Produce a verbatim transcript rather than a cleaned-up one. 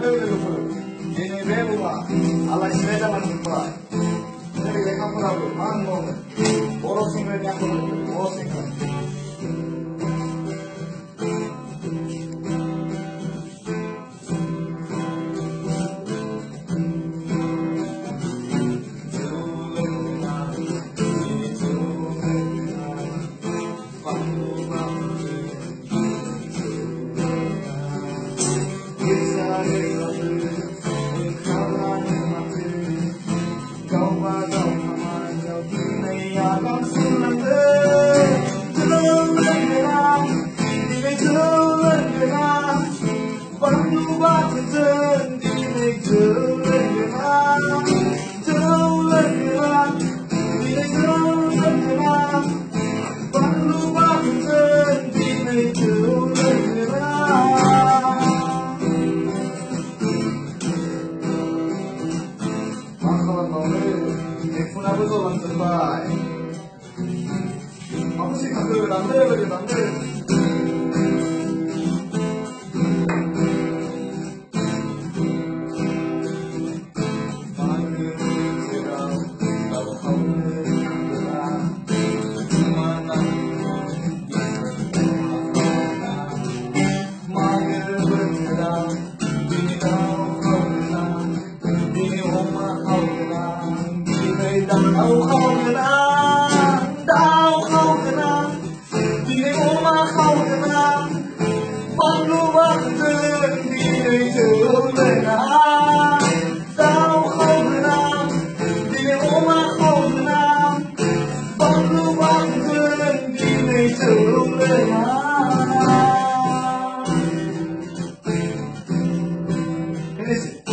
Ini berulah ala sedaman berpai. Jadi mereka perahu manggung, boros singkat yang boros singkat. Apa sih kata ramai lagi ramai. Finish it.